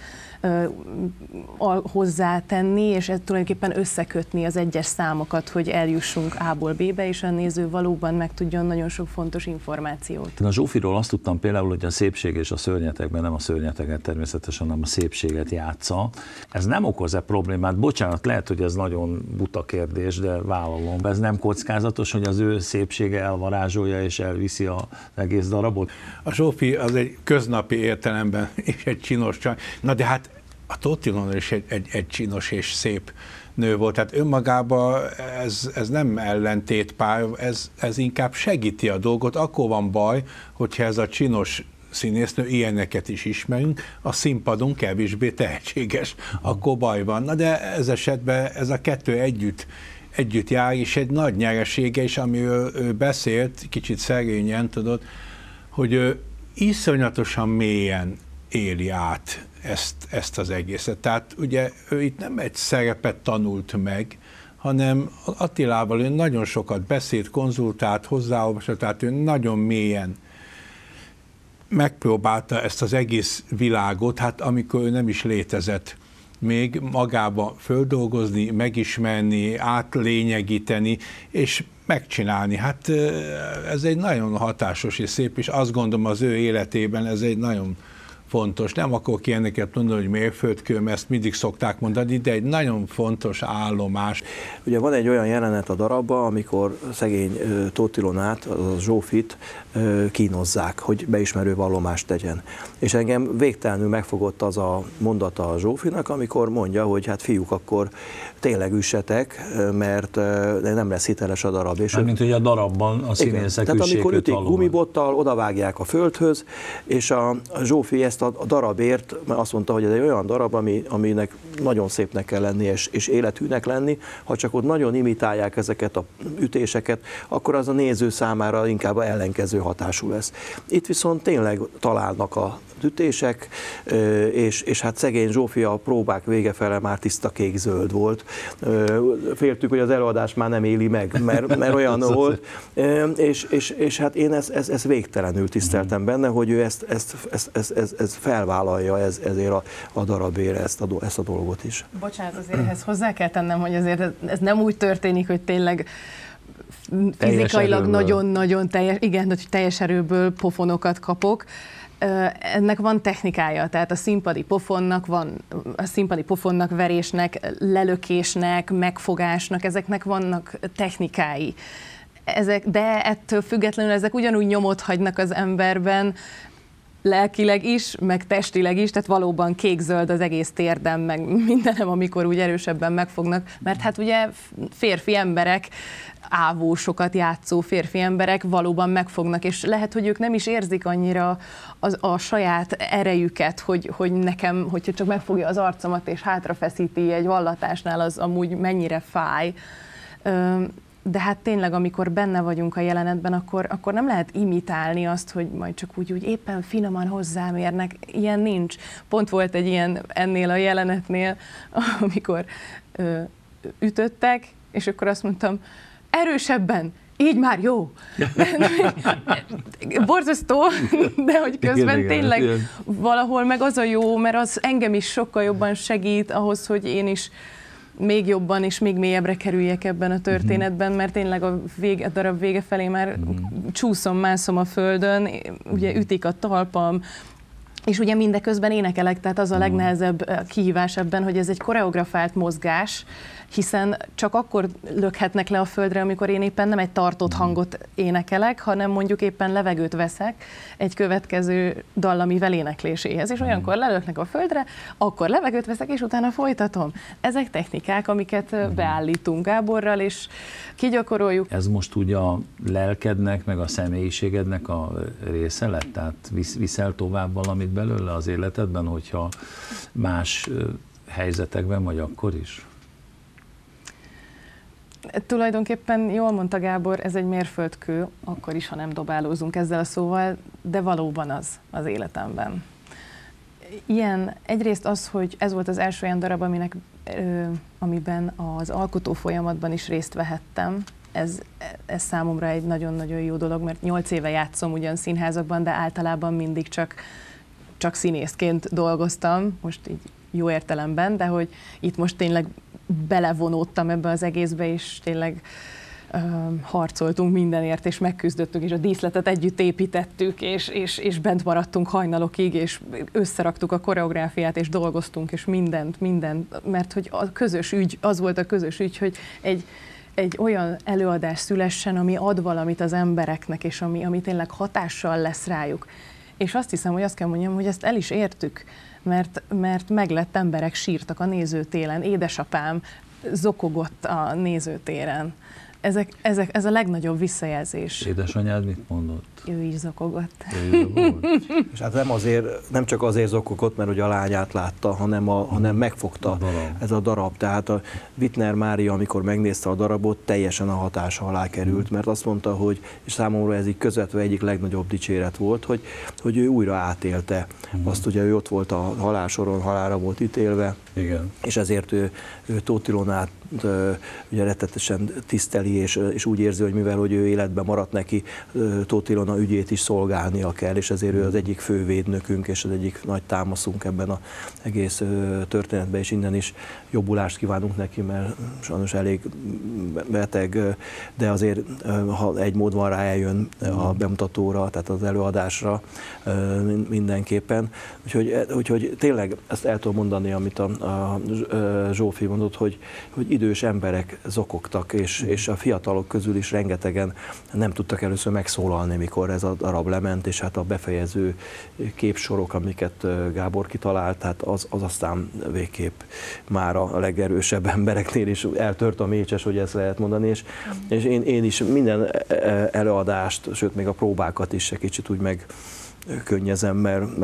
hozzátenni, és tulajdonképpen összekötni az egyes számokat, hogy eljussunk A-ból B-be, és a néző valóban megtudjon nagyon sok fontos információt.
A Zsófiról azt tudtam például, hogy a szépség és a szörnyetekben nem a szörnyeteget természetesen, hanem a szépséget játsza. Ez nem okoz-e problémát? Bocsánat, lehet, hogy ez nagyon buta kérdés, de vállalom. Ez nem kockázatos, hogy az ő szépsége elvarázsolja és elviszi az egész darabot?
A Zsófi az egy köznapi értelemben és egy csinos csaj. Na de hát a Tóth Ilona is egy csinos és szép nő volt. Tehát önmagában ez nem ellentétpár, ez inkább segíti a dolgot. Akkor van baj, hogyha ez a csinos színésznő, ilyeneket is ismerünk, a színpadon kevésbé tehetséges, akkor baj van. Na de ez esetben ez a kettő együtt jár, és egy nagy nyeresége is, amiről ő beszélt, kicsit szerényen, tudod, hogy ő iszonyatosan mélyen éli át ezt az egészet. Tehát ugye ő itt nem egy szerepet tanult meg, hanem Attilával ő nagyon sokat beszélt, konzultált, hozzáolvasott, tehát ő nagyon mélyen megpróbálta ezt az egész világot, hát amikor ő nem is létezett, még magába földolgozni, megismerni, átlényegíteni, és megcsinálni. Hát ez egy nagyon hatásos és szép, és azt gondolom az ő életében ez egy nagyon fontos, nem akarok ilyeneket mondani, hogy mérföldkő, mert ezt mindig szokták mondani, de egy nagyon fontos állomás.
Ugye van egy olyan jelenet a darabban, amikor szegény Tóth Ilonát, a Zsófit kínozzák, hogy beismerő vallomást tegyen. És engem végtelenül megfogott az a mondata a Zsófinak, amikor mondja, hogy hát fiúk, akkor tényleg üssetek, mert nem lesz hiteles a darab. És
mint hogy a darabban a színészek
tehát amikor ütik
valóban.
gumibottal, odavágják a földhöz, és a Zsófi ezt a darabért azt mondta, hogy ez egy olyan darab, aminek nagyon szépnek kell lenni, és élethűnek lenni. Ha csak ott nagyon imitálják ezeket a ütéseket, akkor az a néző számára inkább ellenkező hatású lesz. Itt viszont tényleg találnak a ütések, és hát szegény Zsófi a próbák vége fele már tiszta kék-zöld volt. Féltük, hogy az előadás már nem éli meg, mert olyan volt, és hát én ezt végtelenül tiszteltem benne, hogy ő ezt felvállalja ezért a darabért ezt a dolgot is.
Bocsánat, azért ehhez hozzá kell tennem, hogy azért ez nem úgy történik, hogy tényleg fizikailag nagyon-nagyon teljes erőből pofonokat kapok. Ennek van technikája, tehát a színpadi pofonnak, verésnek, lelökésnek, megfogásnak, ezeknek vannak technikái. De ettől függetlenül ezek ugyanúgy nyomot hagynak az emberben, lelkileg is, meg testileg is, tehát valóban kék-zöld az egész térdem, meg mindenem, amikor úgy erősebben megfognak, mert hát ugye férfi emberek, ávósokat játszó férfi emberek valóban megfognak, és lehet, hogy ők nem is érzik annyira a saját erejüket, hogy nekem, hogyha csak megfogja az arcomat és hátrafeszíti egy vallatásnál, az amúgy mennyire fáj. De hát tényleg, amikor benne vagyunk a jelenetben, akkor nem lehet imitálni azt, hogy majd csak úgy éppen finoman hozzám érnek. Ilyen nincs. Pont volt egy ilyen ennél a jelenetnél, amikor ütöttek, és akkor azt mondtam, erősebben, így már jó. Borzasztó, de hogy közben tényleg valahol meg az a jó, mert az engem is sokkal jobban segít ahhoz, hogy én is még jobban és még mélyebbre kerüljek ebben a történetben, mert tényleg a darab vége felé már csúszom-mászom a földön, ugye ütik a talpam, és ugye mindeközben énekelek, tehát az a legnehezebb kihívás ebben, hogy ez egy koreografált mozgás, hiszen csak akkor lökhetnek le a földre, amikor én éppen nem egy tartott hangot énekelek, hanem mondjuk éppen levegőt veszek egy következő dallamivel énekléséhez, és olyankor lelöknek a földre, akkor levegőt veszek, és utána folytatom. Ezek technikák, amiket beállítunk Gáborral, és kigyakoroljuk.
Ez most ugye a lelkednek, meg a személyiségednek a része lett? Tehát viszel tovább valamit belőle az életedben, hogyha más helyzetekben vagy akkor is?
Tulajdonképpen jól mondta Gábor, ez egy mérföldkő, akkor is, ha nem dobálózunk ezzel a szóval, de valóban az életemben. Ilyen, egyrészt az, hogy ez volt az első olyan darab, amiben az alkotó folyamatban is részt vehettem. Ez számomra egy nagyon-nagyon jó dolog, mert 8 éve játszom ugyan színházakban, de általában mindig csak színészként dolgoztam, most így jó értelemben, de hogy itt most tényleg belevonódtam ebbe az egészbe, és tényleg harcoltunk mindenért, és megküzdöttünk, és a díszletet együtt építettük, és bent maradtunk hajnalokig, és összeraktuk a koreográfiát, és dolgoztunk, és mindent, mert hogy az volt a közös ügy, hogy egy olyan előadás szülessen, ami ad valamit az embereknek, és ami tényleg hatással lesz rájuk. És azt hiszem, hogy azt kell mondjam, hogy ezt el is értük, mert meglett emberek sírtak a nézőtéren, édesapám zokogott a nézőtéren. Ez a legnagyobb visszajelzés.
Édesanyád mit mondott?
Ő is zokogott.
És hát nem csak azért zokogott, mert ugye a lányát látta, hanem megfogta ez a darab. Tehát a Wittner Mária, amikor megnézte a darabot, teljesen a hatása alá került, mert azt mondta, hogy, és számomra ez így közvetve egyik legnagyobb dicséret volt, hogy ő újra átélte. Azt ugye ő ott volt a halálsoron, halálra volt ítélve,
igen.
És ezért ő Tóth Ilonát ugye rettetesen tiszteli, és úgy érzi, hogy mivel hogy ő életben maradt neki Tóth Ilona, Totila ügyét is szolgálnia kell, és ezért ő az egyik fő védnökünk, és az egyik nagy támaszunk ebben az egész történetben, és innen is jobbulást kívánunk neki, mert sajnos elég beteg, de azért, ha egy mód van rá, eljön a bemutatóra, tehát az előadásra mindenképpen. Úgyhogy tényleg ezt el tudom mondani, amit a Zsófi mondott, hogy idős emberek zokogtak, és a fiatalok közül is rengetegen nem tudtak először megszólalni, mikor ez a darab lement, és hát a befejező képsorok, amiket Gábor kitalált, hát az aztán végképp már a legerősebb embereknél is eltört a mécses, hogy ezt lehet mondani, és én is minden előadást, sőt még a próbákat is egy kicsit úgy megkönnyezem,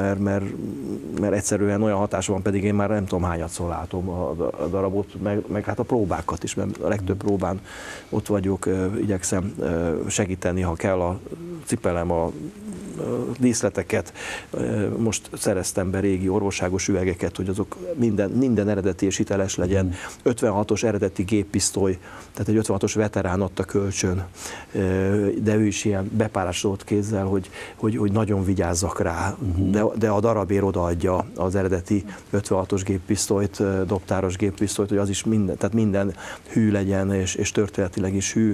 mert egyszerűen olyan hatása van, pedig én már nem tudom hányadszor látom a darabot, meg hát a próbákat is, mert a legtöbb próbán ott vagyok, igyekszem segíteni, ha kell, cipelem a díszleteket, most szereztem be régi orvosságos üvegeket, hogy azok minden eredeti és hiteles legyen. 56-os eredeti géppisztoly, tehát egy 56-os veterán adta kölcsön, de ő is ilyen bepárásolt kézzel, hogy nagyon vigyázzak rá, de a darabér odaadja az eredeti 56-os géppisztolyt, dobtáros géppisztolyt, hogy az is tehát minden hű legyen, és történetileg is hű,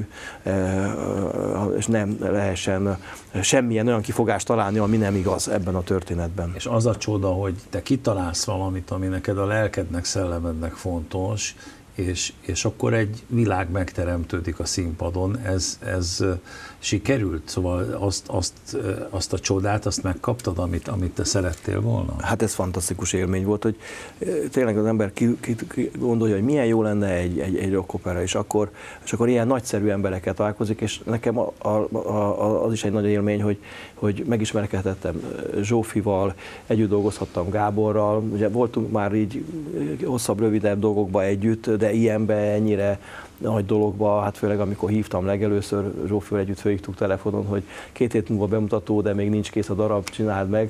és nem lehessen semmilyen olyan kifogást találni, ami nem igaz ebben a történetben. És
az a csoda, hogy te kitalálsz valamit, ami neked a lelkednek, szellemednek fontos, és akkor egy világ megteremtődik a színpadon, ez sikerült? Szóval azt a csodát, azt megkaptad, amit te szerettél volna?
Hát ez fantasztikus élmény volt, hogy tényleg az ember gondolja, hogy milyen jó lenne egy rockopera, és akkor ilyen nagyszerű emberekkel találkozik, és nekem az is egy nagy élmény, hogy megismerkedhettem Zsófival, együtt dolgozhattam Gáborral, ugye voltunk már így hosszabb, rövidebb dolgokba együtt, de ilyenbe, ennyire nagy dologba, hát főleg amikor hívtam legelőször, Zsófival együtt fölhívtuk telefonon, hogy 2 hét múlva bemutató, de még nincs kész a darab, csináld meg.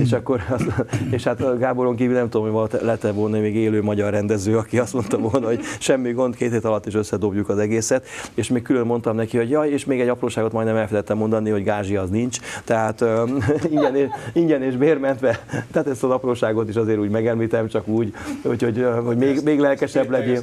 és hát Gáboron kívül nem tudom, hogy lett volna még élő magyar rendező, aki azt mondta volna, hogy semmi gond, 2 hét alatt is összedobjuk az egészet, és még külön mondtam neki, hogy jaj, és még egy apróságot majdnem elfelejtettem mondani, hogy gázsi az nincs, tehát ingyen és bérmentve, tehát ezt az apróságot is azért úgy megemlítem, csak úgy, hogy még lelkesebb legyél.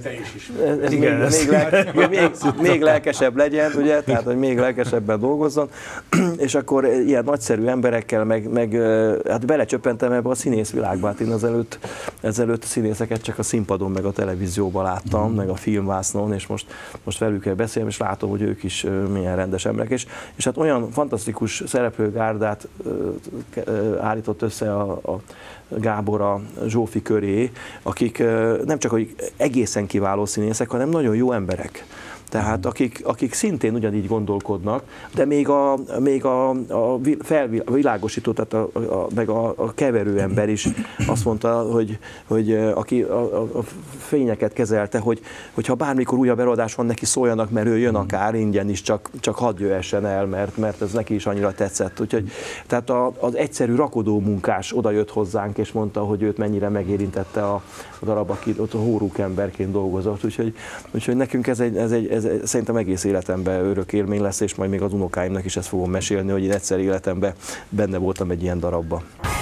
Még lelkesebb legyen, ugye, tehát hogy még lelkesebben dolgozzon, és akkor ilyen nagyszerű emberekkel hát belecsöppentem ebbe a színészvilágba, hát én ezelőtt a színészeket csak a színpadon, meg a televízióban láttam, meg a filmvásznon, és most velük kell beszélni, és látom, hogy ők is milyen rendes emberek, és hát olyan fantasztikus szereplőgárdát állított össze a Gábor a Zsófi köré, akik nem csak hogy egészen kiváló színészek, hanem nagyon jó emberek. Tehát akik szintén ugyanígy gondolkodnak, de még a világosító, tehát meg a keverő ember is azt mondta, hogy aki a fényeket kezelte, hogy ha bármikor újabb előadás van, neki szóljanak, mert ő jön akár ingyen is, csak hadd jöhessen el, mert ez neki is annyira tetszett. Úgyhogy, tehát az egyszerű rakodó munkás oda jött hozzánk, és mondta, hogy őt mennyire megérintette a darab, aki ott a hórúk emberként dolgozott. Úgyhogy nekünk ez szerintem egész életemben örök élmény lesz, és majd még az unokáimnak is ezt fogom mesélni, hogy én egyszer életemben benne voltam egy ilyen darabban.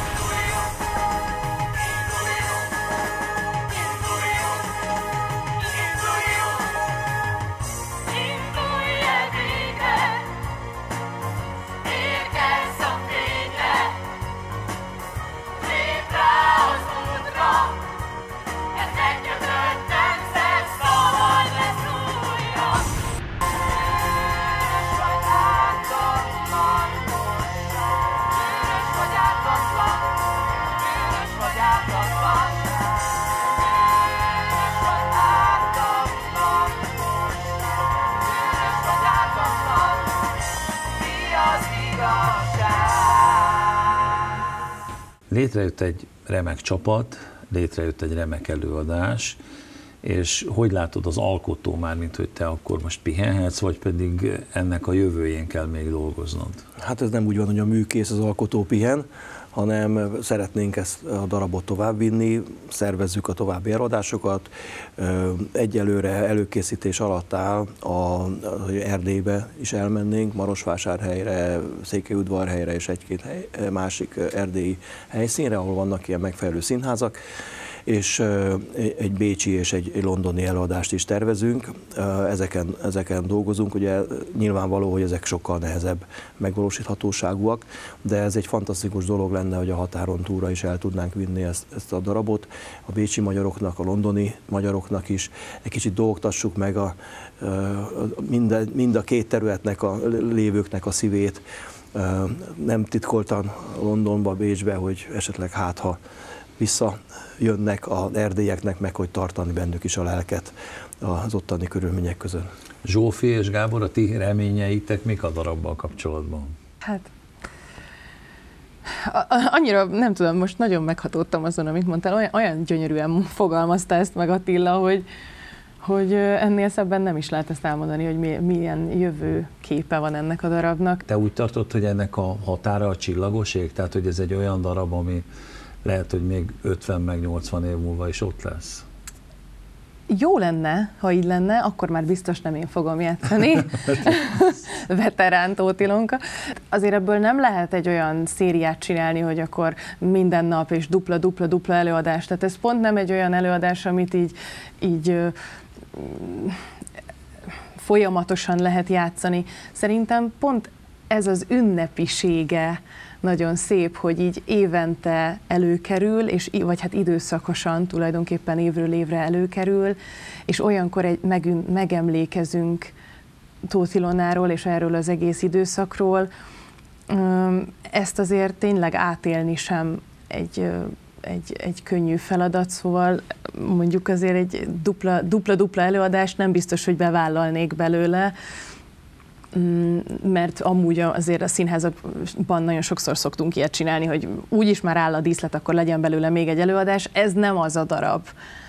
Létrejött egy remek csapat, létrejött egy remek előadás, és hogy látod az alkotó már, mint hogy te akkor most pihenhetsz, vagy pedig ennek a jövőjén kell még dolgoznod?
Hát ez nem úgy van, hogy a műkész, az alkotó pihen, hanem szeretnénk ezt a darabot továbbvinni, szervezzük a további eladásokat. Egyelőre előkészítés alatt áll, hogy Erdélybe is elmennénk, Marosvásárhelyre, Székelyudvarhelyre és egy-két másik erdélyi helyszínre, ahol vannak ilyen megfelelő színházak, és egy bécsi és egy londoni előadást is tervezünk. Ezeken dolgozunk, ugye nyilvánvaló, hogy ezek sokkal nehezebb megvalósíthatóságúak, de ez egy fantasztikus dolog lenne, hogy a határon túlra is el tudnánk vinni ezt a darabot, a bécsi magyaroknak, a londoni magyaroknak is. Egy kicsit dolgoztassuk meg mind a két területnek a lévőknek a szívét. Nem titkoltan Londonba, Bécsbe, hogy esetleg ha visszajönnek az erdélyeknek, meg hogy tartani bennük is a lelket az ottani körülmények között.
Zsófi és Gábor, a ti reményeitek mik a darabbal kapcsolatban?
Hát annyira, nem tudom, most nagyon meghatódtam azon, amit mondtál, olyan gyönyörűen fogalmazta ezt meg Attila, hogy ennél szebben nem is lehet ezt elmondani, hogy milyen jövő képe van ennek a darabnak.
Te úgy tartod, hogy ennek a határa a csillagos ég? Tehát, hogy ez egy olyan darab, ami lehet, hogy még 50 meg 80 év múlva is ott lesz?
Jó lenne, ha így lenne, akkor már biztos nem én fogom játszani, veterán Tóth Ilonka. Azért ebből nem lehet egy olyan szériát csinálni, hogy akkor minden nap és dupla előadás. Tehát ez pont nem egy olyan előadás, amit így folyamatosan lehet játszani. Szerintem pont ez az ünnepisége nagyon szép, hogy így évente előkerül, vagy hát időszakosan tulajdonképpen évről évre előkerül, és olyankor megemlékezünk Tóth Ilonáról és erről az egész időszakról. Ezt azért tényleg átélni sem egy könnyű feladat, szóval mondjuk azért egy dupla előadást nem biztos, hogy bevállalnék belőle, mert amúgy azért a színházakban nagyon sokszor szoktunk ilyet csinálni, hogy úgyis már áll a díszlet, akkor legyen belőle még egy előadás. Ez nem az a darab.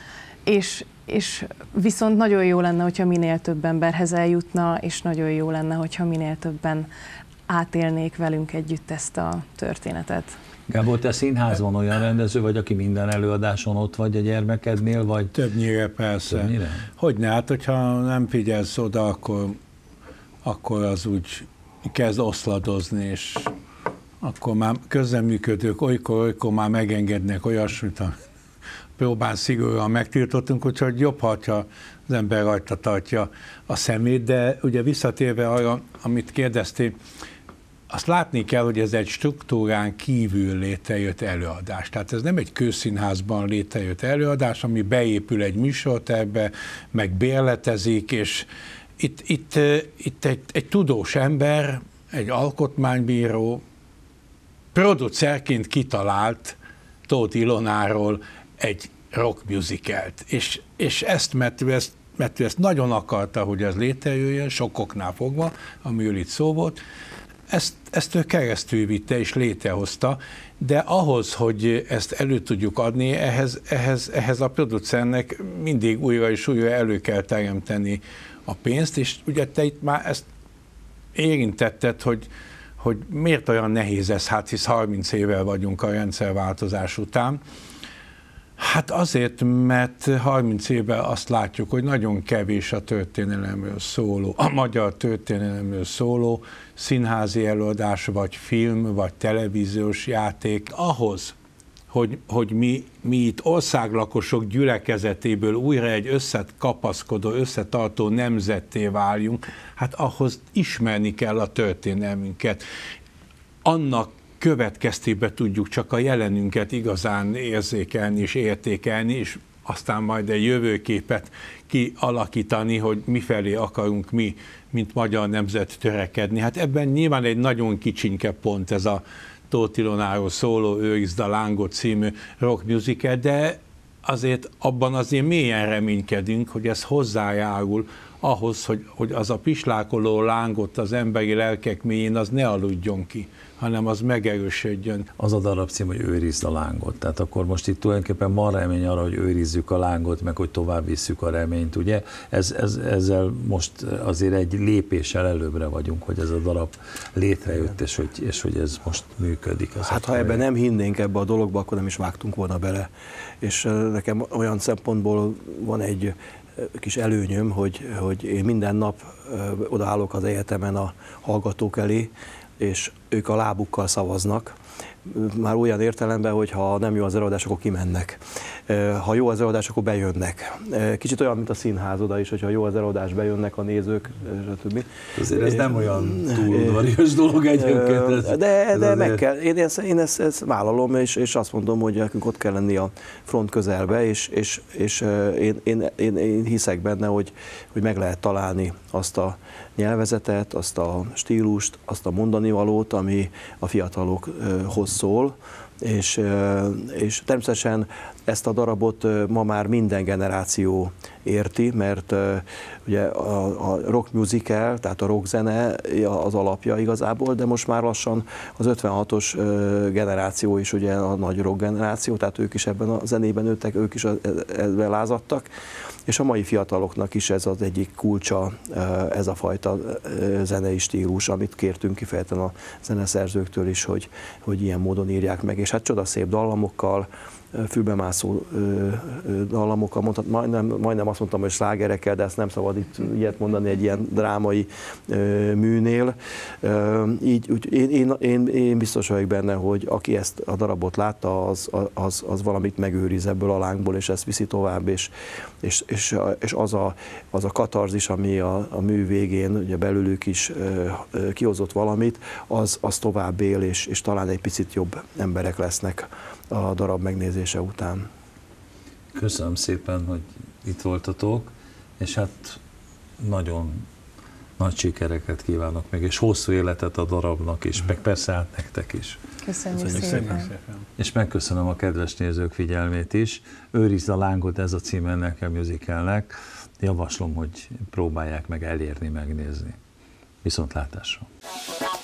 És viszont nagyon jó lenne, hogyha minél több emberhez eljutna, és nagyon jó lenne, hogyha minél többen átélnék velünk együtt ezt a történetet.
Gábor, te színházban olyan rendező vagy, aki minden előadáson ott vagy a gyermekednél, vagy?
Többnyire persze. Többnyire? Hogyne, hát hogyha nem figyelsz oda, akkor az úgy kezd oszladozni, és akkor már közreműködők olykor már megengednek olyasmit, próbán szigorúan megtiltottunk, úgyhogy jobb, ha az ember rajta tartja a szemét, de ugye visszatérve arra, amit kérdeztél, azt látni kell, hogy ez egy struktúrán kívül létrejött előadás. Tehát ez nem egy közszínházban létrejött előadás, ami beépül egy műsortervbe, meg bérletezik, és itt egy tudós ember, egy alkotmánybíró producerként kitalált Tóth Ilonáról egy rock musicalt. És ezt, mert ő ezt nagyon akarta, hogy ez létrejöjjön, sokoknál fogva, amiről itt szó volt, ezt ő keresztül vitte és létrehozta, de ahhoz, hogy ezt elő tudjuk adni, ehhez a producernek mindig újra és újra elő kell teremteni a pénzt, és ugye te itt már ezt érintetted, hogy miért olyan nehéz ez, hát hisz 30 évvel vagyunk a rendszerváltozás után. Hát azért, mert 30 évvel azt látjuk, hogy nagyon kevés a történelemről szóló, a magyar történelemről szóló színházi előadás, vagy film, vagy televíziós játék. Ahhoz, hogy mi itt országlakosok gyülekezetéből újra egy összekapaszkodó, összetartó nemzetté váljunk, hát ahhoz ismerni kell a történelmünket. Annak következtében tudjuk csak a jelenünket igazán érzékelni és értékelni, és aztán majd egy jövőképet kialakítani, hogy mifelé akarunk mi, mint magyar nemzet törekedni. Hát ebben nyilván egy nagyon kicsinke pont ez a Tóth Ilonáról szóló Őrizd a lángot című rock musical, de azért abban azért mélyen reménykedünk, hogy ez hozzájárul ahhoz, hogy az a pislákoló lángot az emberi lelkek mélyén, az ne aludjon ki, hanem az megerősödjön.
Az a darab cím, hogy őrizd a lángot. Tehát akkor most itt tulajdonképpen van remény arra, hogy őrizzük a lángot, meg hogy tovább visszük a reményt, ugye? Ezzel most azért egy lépéssel előbbre vagyunk, hogy ez a darab létrejött, és hogy ez most működik.
Hát ha ebben nem hinnénk ebbe a dologba, akkor nem is vágtunk volna bele. És nekem olyan szempontból van egy kis előnyöm, hogy én minden nap odaállok az egyetemen a hallgatók elé, és ők a lábukkal szavaznak. Már olyan értelemben, hogy ha nem jó az előadás, akkor kimennek. Ha jó az előadás, akkor bejönnek. Kicsit olyan, mint a színházoda is, hogyha jó az előadás, bejönnek a nézők, stb.
Azért ez nem olyan túl udvarias dolog egyébként.
De meg kell. Én ezt vállalom, és azt mondom, hogy nekünk ott kell lenni a front közelbe, és én hiszek benne, hogy meg lehet találni azt a nyelvezetet, azt a stílust, azt a mondanivalót, ami a fiatalokhoz szól, és természetesen ezt a darabot ma már minden generáció érti, mert ugye a rock musical, tehát a rockzene az alapja igazából, de most már lassan az 56-os generáció is ugye a nagy rock generáció, tehát ők is ebben a zenében nőttek, ők is ebben lázadtak, és a mai fiataloknak is ez az egyik kulcsa, ez a fajta zenei stílus, amit kértünk kifejezetten a zeneszerzőktől is, hogy ilyen módon írják meg, és hát csodaszép dallamokkal, fülbemászó dallamokkal, majdnem azt mondtam, hogy slágerekkel, de ezt nem szabad itt ilyet mondani egy ilyen drámai műnél. Én biztos vagyok benne, hogy aki ezt a darabot látta, az valamit megőriz ebből a lángból, és ezt viszi tovább, és az a katarzis, ami a mű végén ugye belőlük is kihozott valamit, az tovább él, és talán egy picit jobb emberek lesznek a darab megnézése után.
Köszönöm szépen, hogy itt voltatok, és hát nagyon nagy sikereket kívánok meg, és hosszú életet a darabnak is, meg persze hát nektek is.
Köszönjük szépen.
És megköszönöm a kedves nézők figyelmét is. Őrizd a lángot, ez a cím ennek a musicalnek. Javaslom, hogy próbálják meg elérni, megnézni. Viszontlátásra!